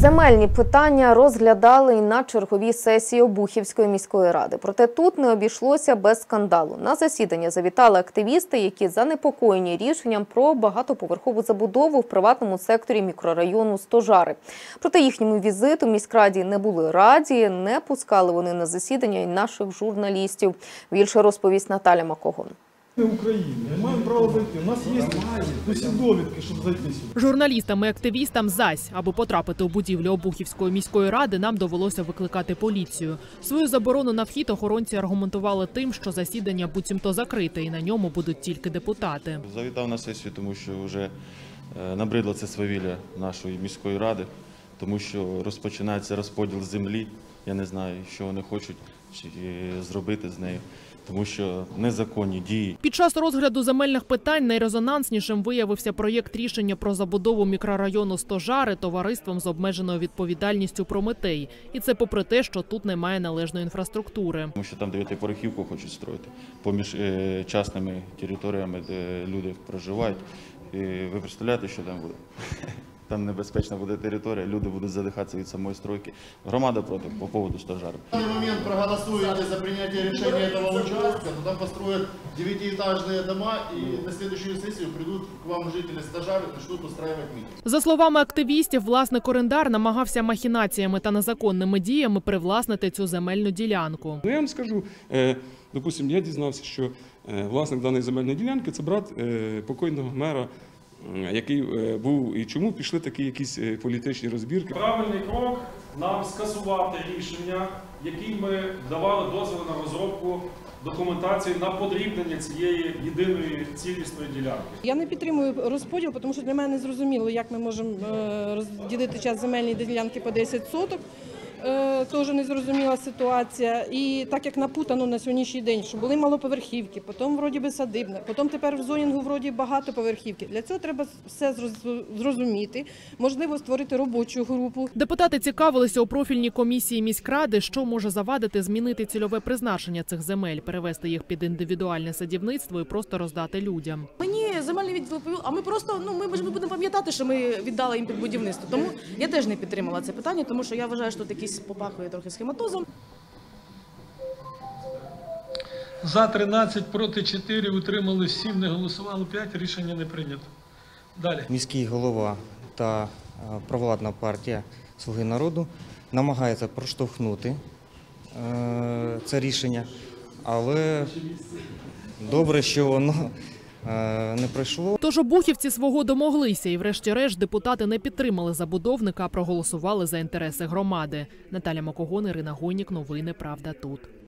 Земельні питання розглядали і на черговій сесії Обухівської міської ради. Проте тут не обійшлося без скандалу. На засідання завітали активісти, які занепокоєні рішенням про багатоповерхову забудову в приватному секторі мікрорайону Стожари. Проте їхньому візиту міськраді не були раді, не пускали вони на засідання і наших журналістів. Більше розповість Наталя Макогон. Ми України, маємо право зайти. У нас є усі довідки, щоб зайти сюди. Журналістам і активістам зась. Аби потрапити у будівлю Обухівської міської ради, нам довелося викликати поліцію. Свою заборону на вхід охоронці аргументували тим, що засідання буцімто закрите і на ньому будуть тільки депутати. Завітав на сесію, тому що вже набридло це свавілля нашої міської ради, тому що розпочинається розподіл землі. Я не знаю, що вони хочуть зробити з нею, тому що незаконні дії. Під час розгляду земельних питань найрезонанснішим виявився проєкт рішення про забудову мікрорайону Стожари товариством з обмеженою відповідальністю «Прометей». І це попри те, що тут немає належної інфраструктури. Тому що там 9-поверхівку хочуть строїти поміж частними територіями, де люди проживають. І ви представляєте, що там буде? Там небезпечна буде територія, люди будуть задихатися від самої стройки. Громада проти по поводу Стожари. В данный момент проголосуете за принятие решения этого участка, то там построят 9-этажные дома, и на следующую сессию придут к вам жители Стожары и начнут устраивать митинг. За словами активістів, власник орендар намагався махінаціями та незаконними діями привласнити цю земельну ділянку. Я вам скажу, допустим, я дізнався, що власник даної земельної ділянки – це брат покойного мера, який був, і чому пішли такі якісь політичні розбірки. Правильний крок нам скасувати рішення, яким ми давали дозвіл на розробку документації на подрібнення цієї єдиної цілісної ділянки. Я не підтримую розподіл, тому що для мене зрозуміло, як ми можемо розділити час земельної ділянки по 10 соток. Теж незрозуміла ситуація. І так як напутано на сьогоднішній день, що були малоповерхівки, потім вроді би садибне, потім тепер в зонінгу вроді багатоповерхівки. Для цього треба все зрозуміти, можливо створити робочу групу. Депутати цікавилися у профільній комісії міськради, що може завадити змінити цільове призначення цих земель, перевести їх під індивідуальне садівництво і просто роздати людям. Мені земельний відділ повів, а ми просто, ми будемо пам'ятати, що ми віддали їм під будівництво. Тому я теж не підтримала це питання, тому що я вважаю, що тут якісь попахує трохи схематозом. За 13, проти 4, утримались 7, не голосувало 5, рішення не прийнято. Далі. Міський голова та провладна партія «Слуги народу» намагаються проштовхнути це рішення, але добре, що воно не пройшло. Тож обухівці свого домоглися і врешті-решт депутати не підтримали забудовника, а проголосували за інтереси громади. Наталя Макогон, Ірина Гонік. Новини «Правда тут».